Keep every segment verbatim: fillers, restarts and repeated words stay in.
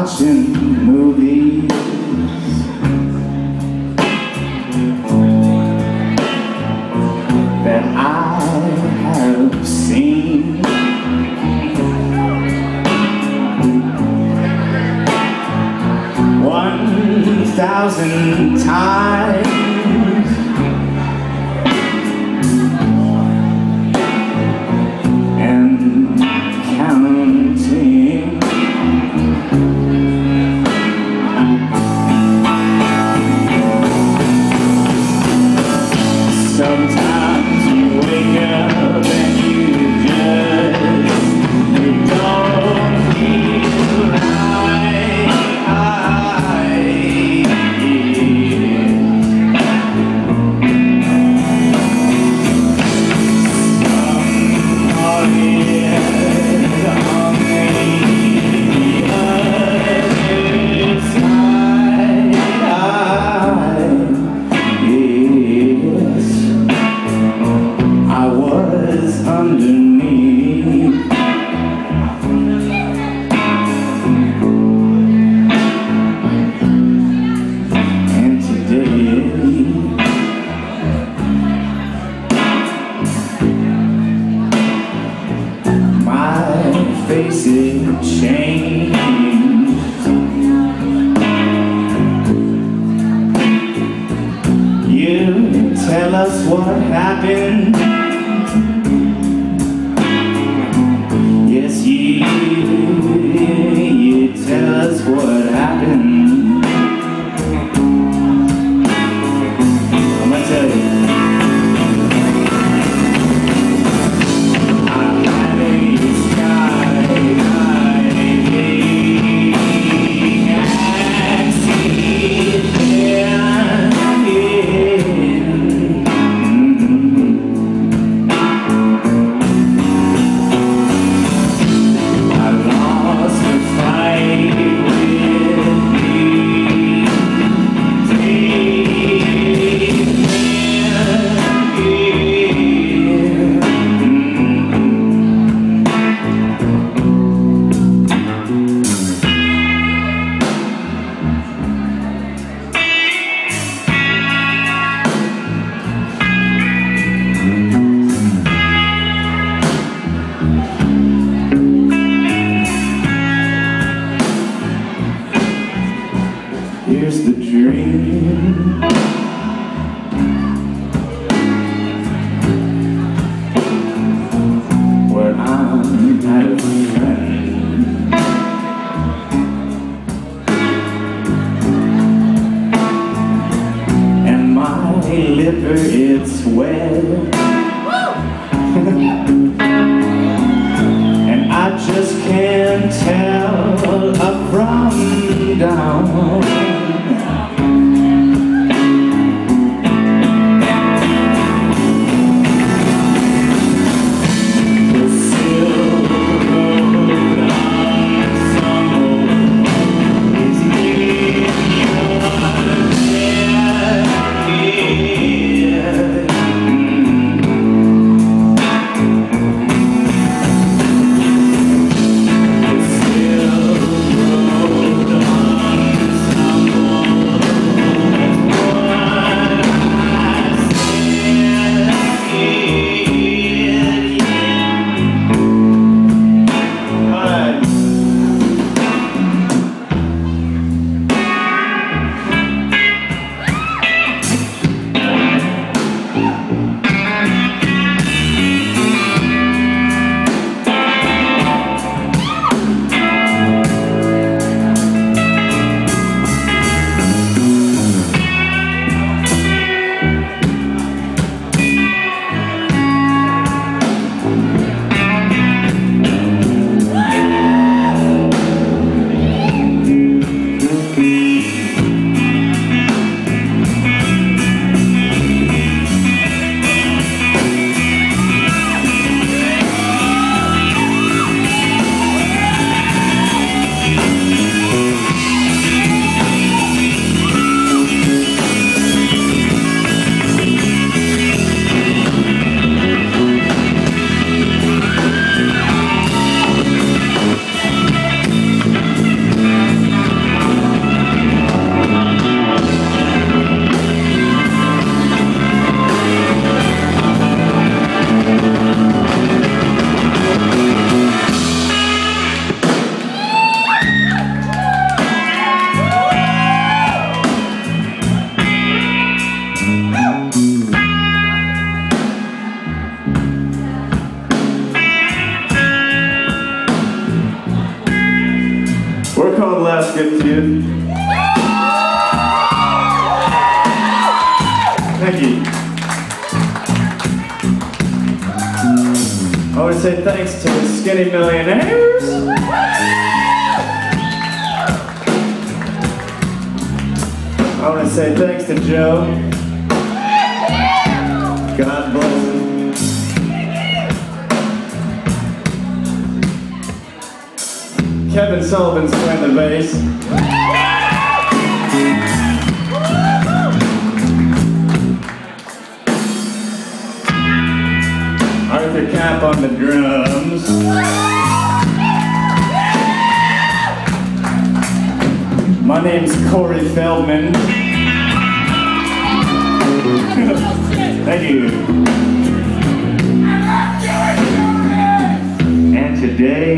watching movies that I have seen. One thousand times, and counting. Sometimes you wake up and you just, you don't feel right. Underneath, and today my face is changed. You tell us what happened. Yes, you, you tell us what happened. I'm gonna tell you. I'm having a skydiving accident. Here's the dream. Where I'm at a friend, and my liver, it's wet. And I just can't tell up from down. called Last Gift to You. Thank you. I want to say thanks to the Skinny Millionaires. I want to say thanks to Joe. God bless him. Kevin Sullivan's playing the bass. Arthur Cap on the drums. My name's Corey Feldman. Thank you. And today,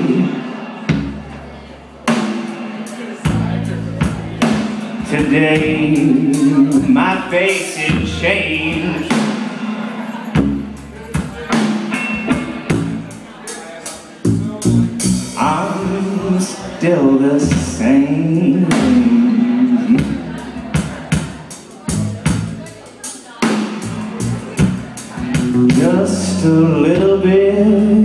today, my face is changed. I'm still the same. Just a little bit